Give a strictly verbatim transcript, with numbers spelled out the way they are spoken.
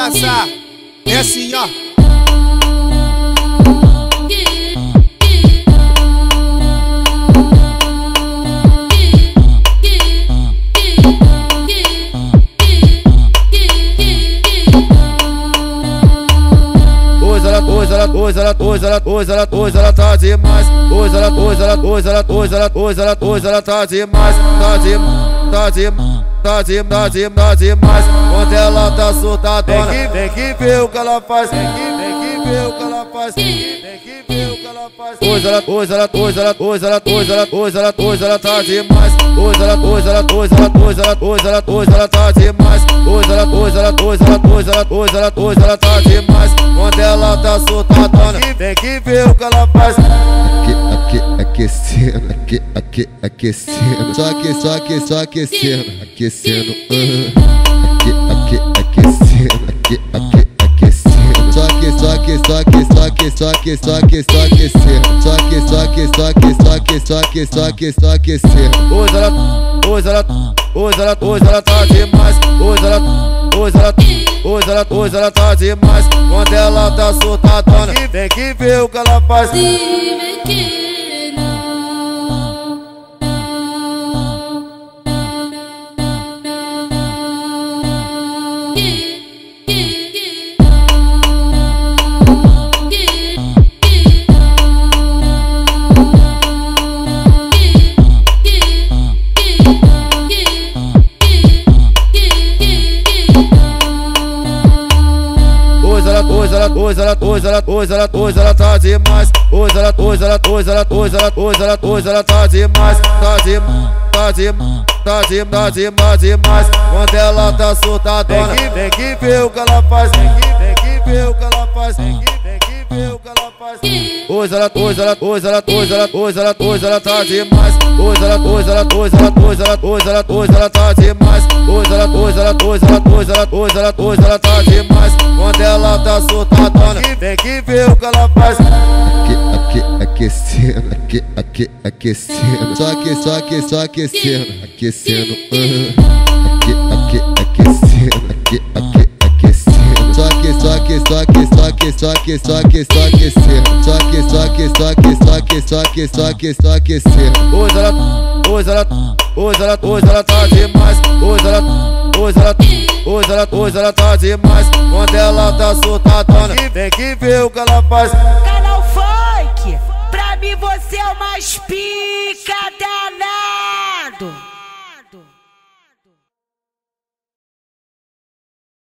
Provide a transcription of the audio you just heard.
dançar. É assim, ó. Hoje ela, hoje ela, hoje ela, hoje ela, hoje ela tá demais. Hoje ela, hoje ela, hoje ela, hoje ela, hoje ela, hoje ela tá demais. Tá demais, tá demais, tá demais, tá demais, tá demais. Quando ela tá soltadona, tem que, tem que ver o que ela faz. Tem que, tem que ver o que ela faz. Tem que, tem que ver o que ela faz. Hoje ela, hoje ela, hoje ela, hoje ela, hoje ela, hoje ela, hoje ela tá demais. Hoje ela, hoje ela, hoje ela, hoje ela, hoje ela, hoje ela tá demais. Hoje ela, hoje ela, hoje ela, hoje ela, hoje ela, hoje ela tá demais. Quando ela tá soltadona, tem que ver o que ela faz. Aqui, aqui, aquecendo, aqui, aqui, aquecendo. Só que, só que, só aquecendo, aquecendo. Uh. Aqui, aqui, aquecendo, aqui, aqui, aquecendo. Só que, só que, só que, só que, só que, só que, só aquecendo. Só que, só que, só que, só que, só que, só que, só aquecendo. Hoje ela, hoje ela, hoje ela, hoje ela tá demais. Hoje ela, hoje ela, hoje ela, hoje ela tá demais. Quando ela tá soltadona, tem que ver o que ela faz. Hoje ela, hoje ela, hoje ela, hoje ela, hoje ela tá demais. Hoje ela, hoje ela, hoje ela, hoje ela, hoje ela, hoje ela tá demais. Tá demais, tá demais, tá demais, tá demais, demais. Quando ela tá soltadona, tem que, tem que ver o que ela faz. Tem que, tem que ver o que ela faz. Tem que, tem que ver o que ela faz. Hoje ela, hoje ela, hoje ela, hoje ela, hoje ela, hoje ela tá demais. Hoje ela, hoje ela, hoje ela, hoje ela, hoje ela, hoje ela tá demais. Hoje ela, hoje ela, hoje ela, hoje ela, hoje ela, hoje ela tá demais. Quando ela tá soltadona, tem que ver o que ela faz. Aqui, aqui, aquecendo, aqui, aqui, aquecendo. Só que, só que, só aquecendo, aquecendo. Uh. Aqui, aqui, aquecendo, aqui, aqui, aquecendo. Só que, só que, só que, só que, só que, só que, só aquecendo. Só que, só que, só que, só que, só que, só que, só aquecendo. Hoje ela, hoje ela, hoje ela, hoje ela tá demais. Hoje ela, hoje ela, hoje ela, hoje ela tá demais. Quando ela tá soltadona, tem que ver o que ela faz. Canal Funk, pra mim você é o mais pica.